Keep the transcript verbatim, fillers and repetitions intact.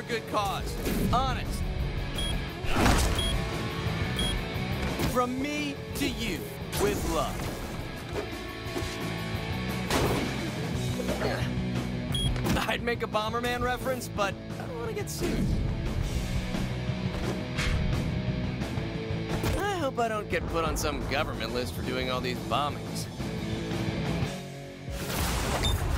good cause. Honest. From me to you, with love. I'd make a Bomberman reference, but I don't want to get sued. I hope I don't get put on some government list for doing all these bombings.